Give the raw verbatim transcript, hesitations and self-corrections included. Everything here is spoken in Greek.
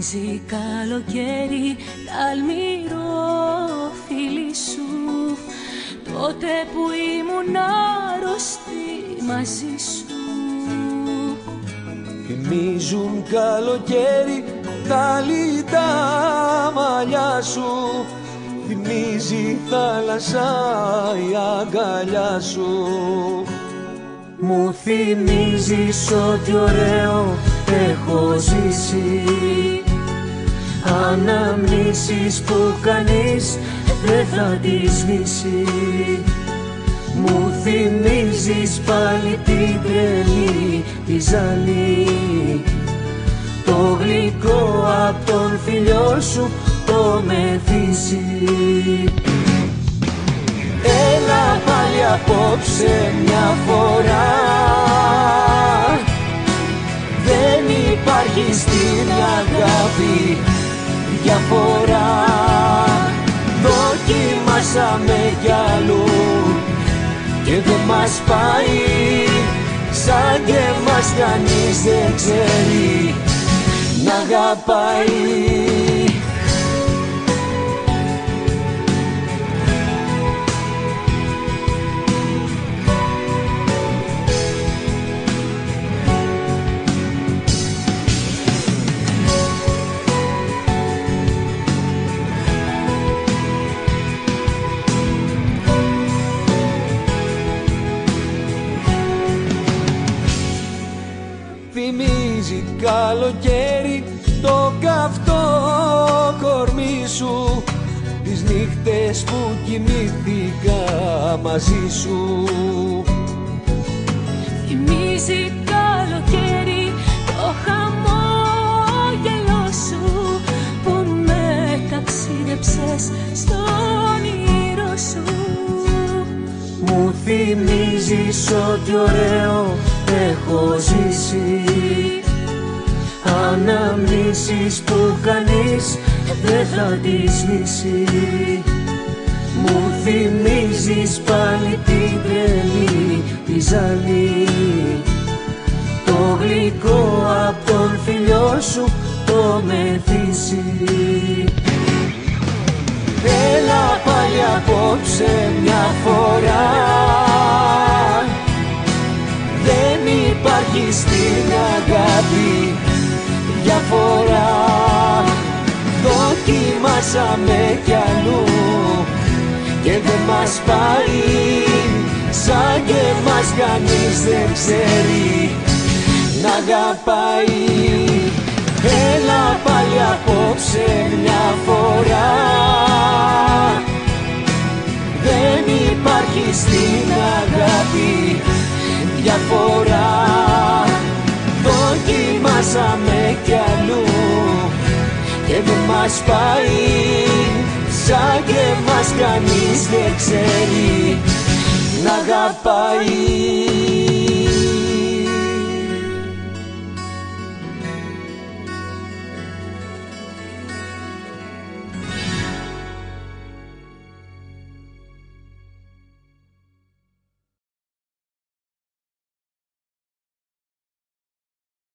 Θυμίζει καλοκαίρι ταλμηρό φίλη σου, τότε που ήμουν άρρωστη μαζί σου. Θυμίζουν καλοκαίρι τα λιτά μαλλιά σου, θυμίζει θάλασσα η αγκαλιά σου. Μου θυμίζεις ό,τι ωραίο έχω ζήσει, αναμνήσεις που κανείς δεν θα τις σβήσει. Μου θυμίζεις πάλι την τρελή τη ζαλή, το γλυκό απ' τον φιλιό σου το μεθύσι. Έλα πάλι απόψε μια φορά, δεν υπάρχει στην αγάπη διαφορά. Δοκιμάσαμε κι αλλού και δεν μας πάει, σαν και μας κανείς δεν ξέρει να αγαπάει. Θυμίζει καλοκαίρι το καυτό κορμί σου, τις νύχτες που κοιμήθηκα μαζί σου. Θυμίζει καλοκαίρι το χαμόγελό σου, που με ταξίδεψες στο όνειρο σου. Μου θυμίζεις ό,τι ωραίο έχω ζήσει, αναμνήσεις που κανείς δεν θα τις σβήσει. Μου θυμίζεις πάλι την τρελή τη ζαλή, το γλυκό απ' τον φιλιό σου το μεθύσι. Έλα πάλι απόψε μια φορά, δεν υπάρχει στην αγάπη διαφορά. Δοκιμάσαμε κι αλλού και δεν μας πάει, σαν και μας κανείς δεν ξέρει να αγαπάει. Έλα πάλι απόψε μια φορά, δεν υπάρχει στην αγάπη διαφορά. Δοκιμάσαμε κι αλλού και δεν μας πάει, σαν και μας κανείς δεν ξέρει να αγαπάει.